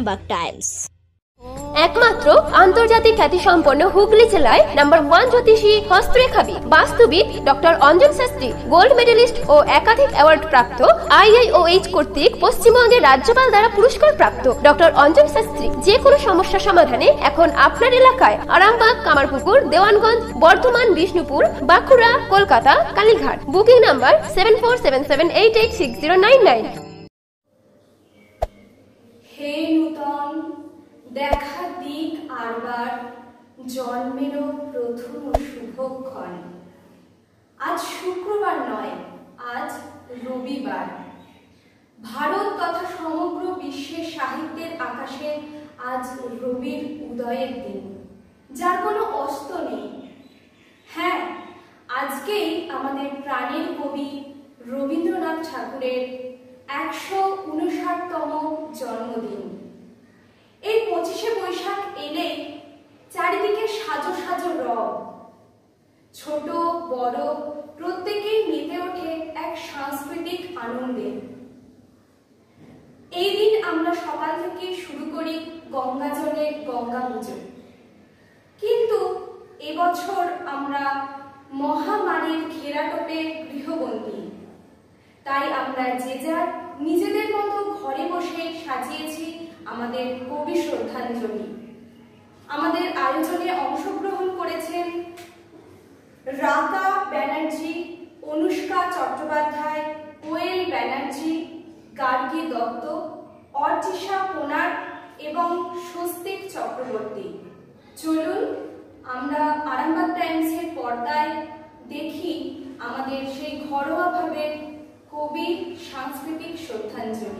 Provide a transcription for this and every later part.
Arambagh Times. একমাত্র আন্তর্জাতিক খ্যাতিসম্পন্ন হুগলি জেলায় নাম্বার 1 জ্যোতিষী হস্তরেখাবিদ বাস্তুবিদ doctor Anjan Shastri, gold medalist ও একাধিক অ্যাওয়ার্ড প্রাপ্ত, IIOH কর্তৃক পশ্চিমবঙ্গের রাজ্যপাল দ্বারা পুরস্কার প্রাপ্ত ডক্টর অঞ্জন শাস্ত্রী যে কোনো সমস্যা সমাধানে এখন আপনার এলাকায় আরামবাগ, কামারপুকুর, দেওয়ানগঞ্জ, বর্ধমান, বিষ্ণুপুর, বাঁকুড়া, কলকাতা, কালীঘাট। Booking number 7477886099। হে নূতন দেখা দিক আরবার, জন্মেরও প্রথম শুভক্ষণ। আজ শুক্রবার নয়, আজ রবিবার। ভারত তথা সমগ্র বিশ্বের সাহিত্যের আকাশে আজ রবির উদয়ের দিন, যার কোনো অস্ত নেই। হ্যাঁ, আজকেই আমাদের প্রাণের কবি রবীন্দ্রনাথ ঠাকুরের 159তম জন্মদিন। এই 25শে বৈশাখ এলে চারিদিকে সাজো সাজো রব। ছোট বড় প্রত্যেকেই মেতে ওঠে এক সাংস্কৃতিক আনন্দে। এই দিন আমরা সকাল থেকে শুরু করি গঙ্গা জলে গঙ্গা পুজো, কিন্তু এবছর আমরা মহামারীর ঘেরাটোপে গৃহবন্দী। তাই আমরা যে যার নিজেদের মতো ঘরে বসে সাজিয়েছি আমাদের কবি শ্রদ্ধাঞ্জলি। আমাদের আয়োজনে অংশগ্রহণ করেছেন রাতা ব্যানার্জি, অনুষ্কা চট্টোপাধ্যায়, কোয়েল ব্যানার্জি, গার্গী দত্ত, অর্চিষা পোনার এবং স্বস্তিক চক্রবর্তী। চলুন আমরা আরামবাগ টাইমসের পর্দায় দেখি আমাদের সেই ঘরোয়া ভাবে কবি সাংস্কৃতিক শ্রদ্ধাঞ্জলি।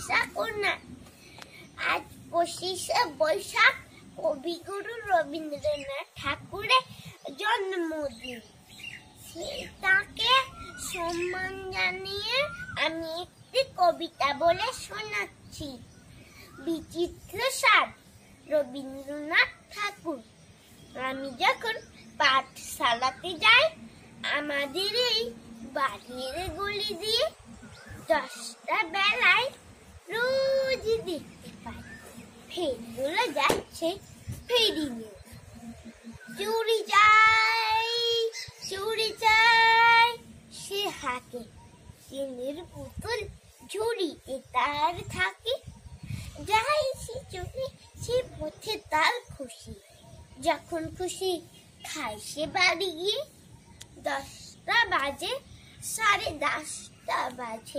বিদিশা কন্যা। আজ 25শে বৈশাখ, কবিগুরু রবীন্দ্রনাথ ঠাকুরের জন্মদিন। তাকে সম্মান জানিয়ে আমি একটি কবিতা বলে শোনাচ্ছি। বিচিত্র স্বাদ, রবীন্দ্রনাথ ঠাকুর। আমি যখন পাঠশালাতে যাই, আমাদের এই বাড়ির গলি দিয়ে 10টা বেলায় রোজ দেখতে পাই ফেরিগুলো যাচ্ছে ফেরি নিয়ে। চুরি চাই, চুরি চাই, সে হাঁকে চিনির পুতুল ঝুড়ি তার থাকে। যাই সে চুরি, সে পথে তার খুশি, যখন খুশি খায় সে বাড়ি গিয়ে। 10টা বাজে, 10:30 বাজে,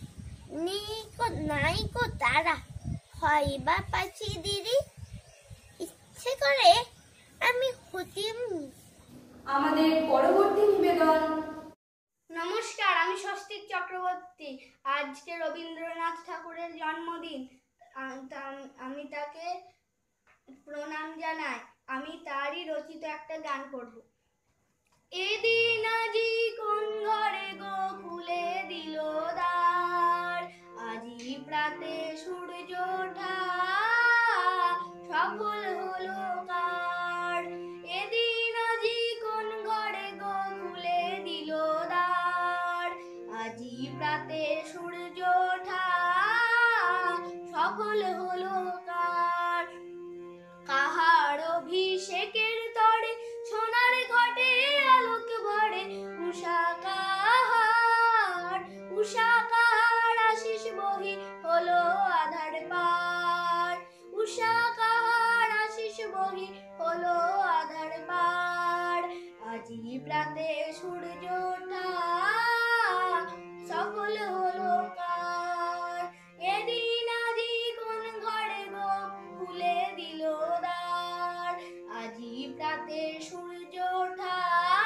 নাই কো তারা, হয় বা পাচ্ছি দিদি। ইচ্ছে করে আমি হতিম। আমাদের পরবর্তী নিবেদন। নমস্কার, আমি স্বস্তিক চক্রবর্তী। আজকে রবীন্দ্রনাথ ঠাকুরের জন্মদিন। আমি তাকে প্রণাম জানাই। আমি তারই রচিত একটা গান করব। এদিন আজি কোন ঘরে গো খুলে দিল দ্বার, আজি প্রাতে সূর্য ওঠা সফল হলো কার। এদিন আজি কোন ঘরে গো খুলে দিল দ্বার, আজি প্রাতে সূর্য ওঠা সফল হলো কার। কাহার অভিষেকের তরে সোনার ঘটে আলোক ভরে, উষা কাহার, উষা কাহার আশিস বহি হলো আধার পার, উষা কাহার আশিস বহি হলো আধার পার। আজি প্রাতে সূর্য ওঠা সফল হলো কার। এদিন আজি কোন ঘরে গো খুলে দিল দ্বার, আজি প্রাতে সূর্য ওঠা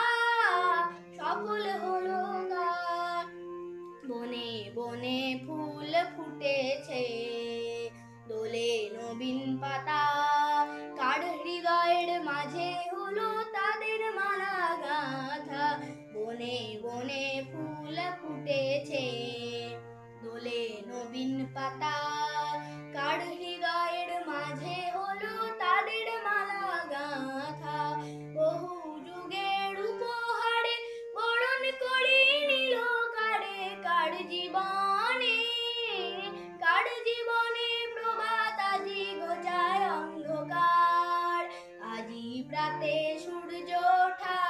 সফল হলো কার। বনে বনে ফুল ফুটেছে, দোলে নবীন পাতা, কার হৃদয়ের মাঝে হলো তাদের মালা গাঁথা। বনে বনে ফুল ফুটেছে, দোলে নবীন পাতা, কার হৃদয়ের মাঝে হলো তাদের মালা গাঁথা। বহু যুগের উপহারে বরণ করি নিল কারে, কার জীবনে, কার জীবনে প্রভাত আজি ঘোচায় অন্ধকার। আজি প্রাতে সূর্য ওঠা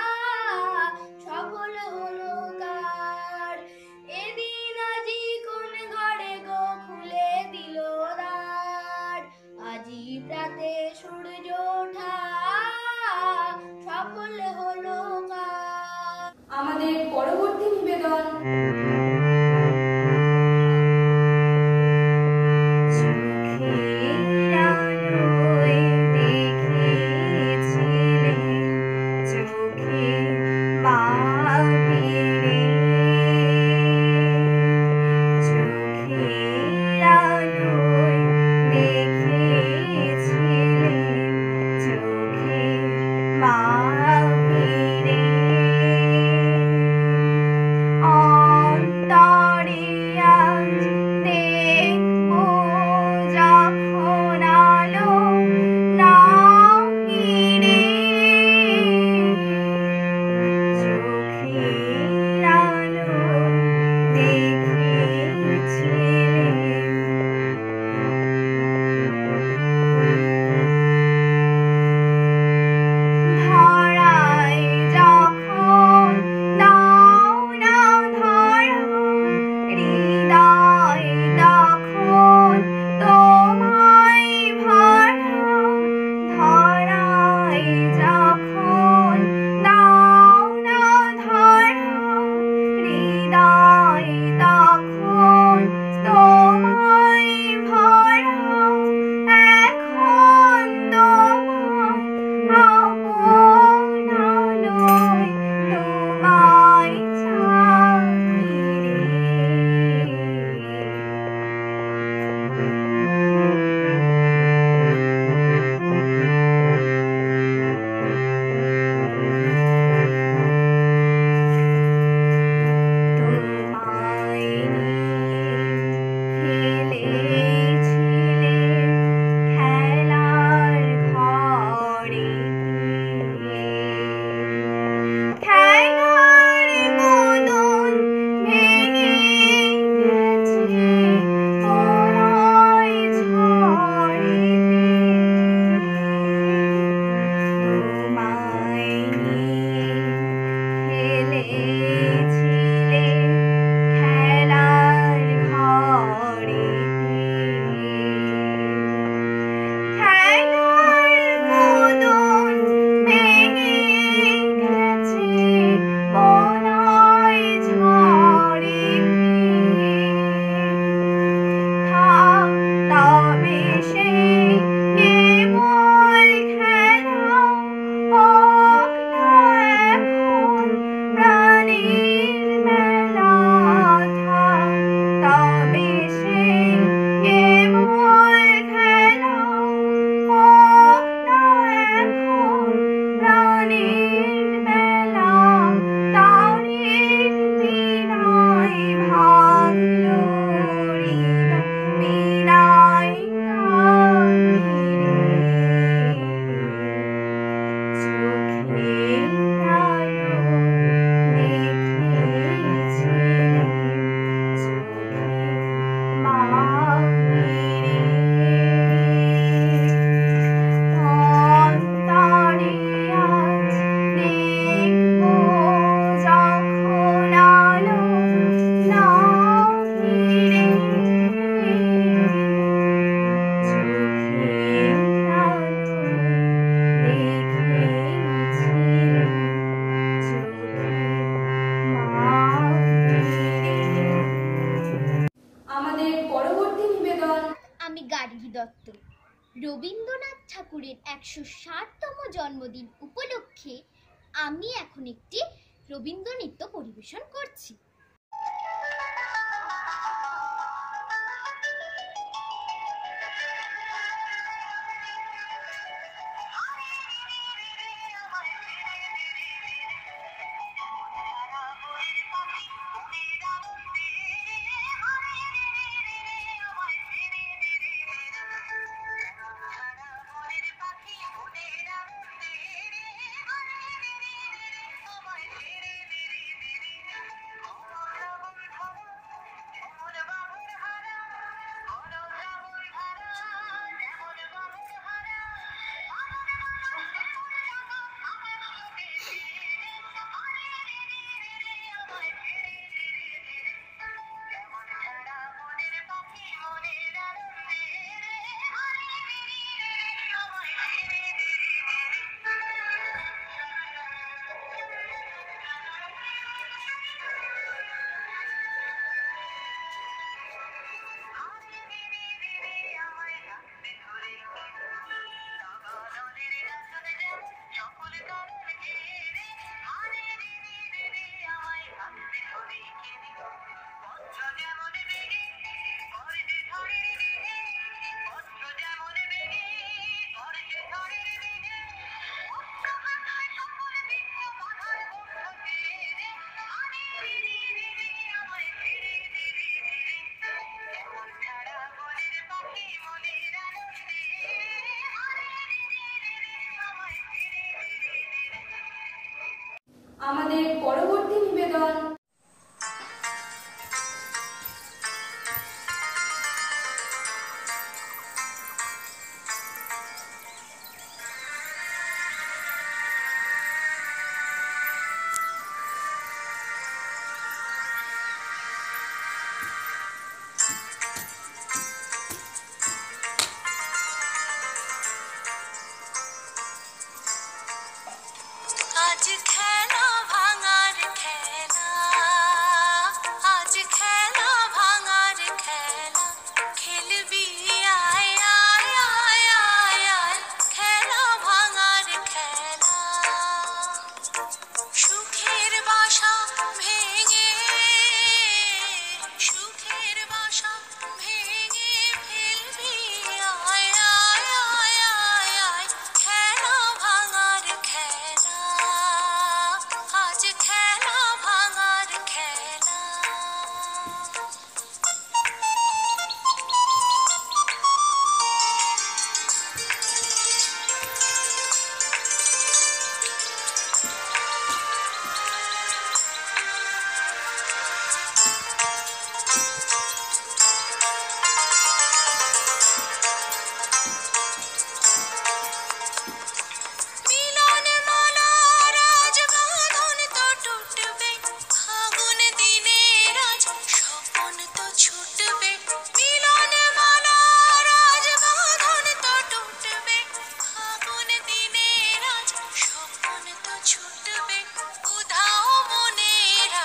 সফল হলো কার। এদিন আজি কোন ঘরে গো খুলে দিল দ্বার, দত্ত। রবীন্দ্রনাথ ঠাকুরের 160তম জন্মদিন উপলক্ষে আমি এখন একটি রবীন্দ্র নৃত্য পরিবেশন করছি। আমাদের পরবর্তী নিবেদন आज खेला भांगार खेला, आज खेला भांगार खेला, खेलबी आय आय आय आय आय, खेला भांगार खेला, সুখের বাসা ভেঙে, সুখের বাসা ভেঙে ফেলবি আয় আয় আয় আয় আয়, খেলা ভাঙার খেলা, আজ খেলা ভাঙার খেলা। মিলন মালা রাজ বাঁধন তো টুটবে, ফাগুন দিনের আজ স্বপন তো ছুটবে, মিলন মালা রাজ বাঁধন তো টুটবে, ফাগুন দিনের আজ স্বপন তো ছুটবে, উধাও মনের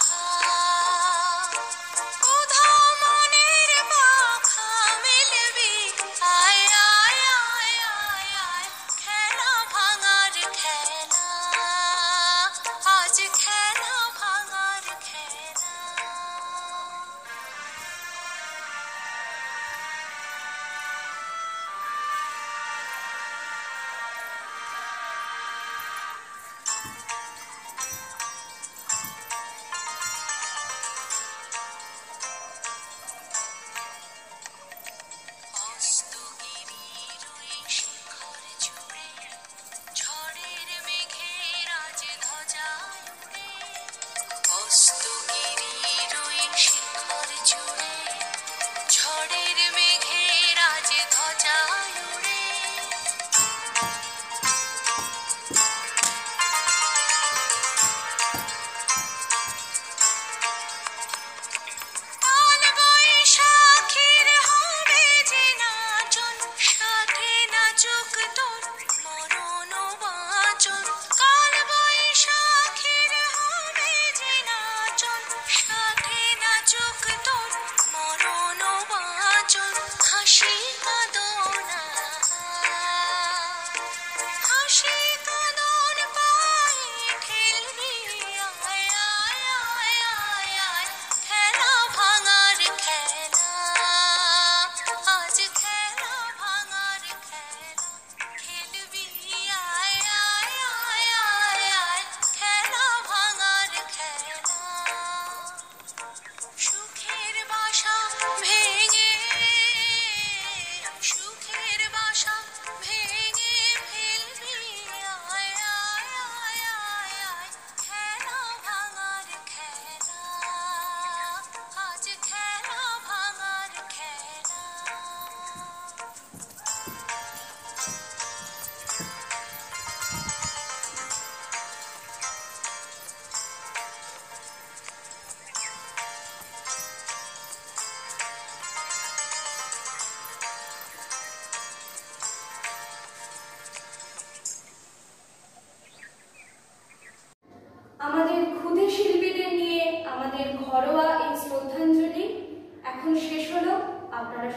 উধাও মনের পাখা মেলবি আয় আয় আয় আয় আয়, খেলা ভাঙার খেলা, আজ খেলা ভাঙার খেলা। অস্তগিরির ওই শিখর জুড়ে, ঝড়ের মেঘের আজ ধ্বজা উড়ে, অস্তগিরির ওই শিখর জুড়ে, ঝড়ের মেঘের আজ ধ্বজা উড়ে, কাল বৈশাখীর হবে যে নাচন, সাথে নাচুক তোর মরণ বাঁচন, কাল বৈশাখীর হবে যে নাচন, সাথে নাচুক তোর মরণ বাঁচন, হাসি কাঁদন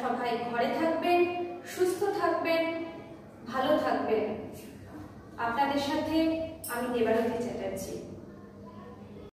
সবাই ঘরে থাকবেন, সুস্থ থাকবেন, ভালো থাকবেন। আপনাদের সাথে আমি দেবারতী চ্যাটার্জি।